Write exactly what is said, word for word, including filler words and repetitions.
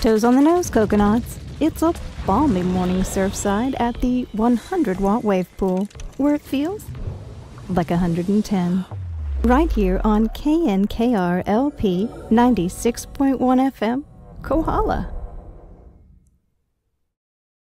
Toes on the nose, CoCoNauts. It's a balmy morning surfside at the one hundred watt wave pool, where it feels like one hundred ten. Right here on K N K R L P ninety-six point one F M, Kohala.